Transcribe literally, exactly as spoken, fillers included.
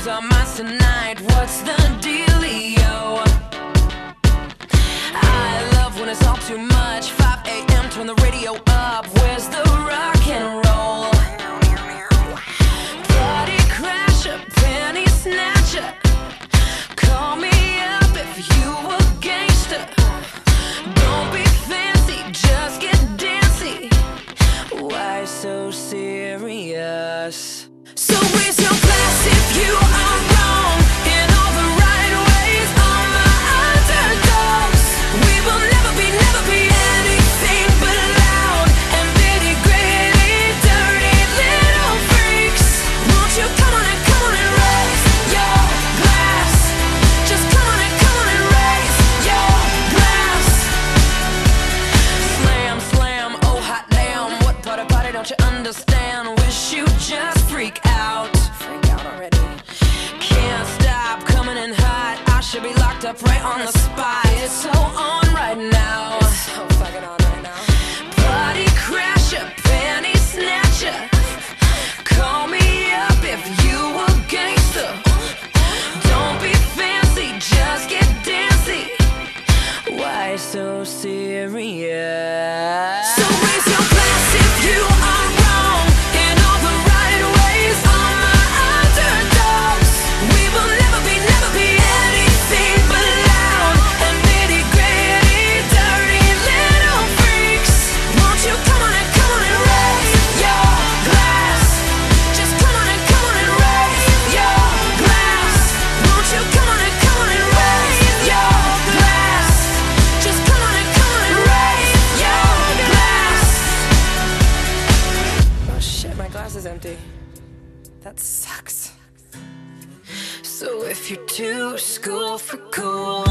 Girls are mine tonight, what's the dealio? I love when it's all too much. Five A M, turn the radio up. Where's the rock and roll? Party crasher, penny snatcher. Call me up if you a gangster. Don't be fancy, just get dancy. Why so serious? So raise your glass if you are wrong in all the right ways. All my underdogs, we will never be, never be anything but loud and nitty gritty, dirty little freaks. Won't you come on and come on and raise your glass? Just come on and come on and raise your glass. Slam, slam, oh hot damn. What part of party don't you understand? Wish you just freak out. Freak out already. Can't stop coming in hot. I should be locked up right on the spot. It's so on right now. It's so fucking on right now. Party crasher, penny snatcher. Call me up if you a gangster. Don't be fancy, just get dancy. Why so serious? So raise your glass if you are wrong in all the right ways. All my underdogs, we will never be, never be anything but loud and nitty gritty, dirty little freaks. Won't you come on and come on and raise your glass? Just come on and come on and raise your glass. Won't you come on and come on and raise your glass? Just come on and come on and raise your glass. Oh shit, my glass is empty. That sucks. So if you're too school for cool,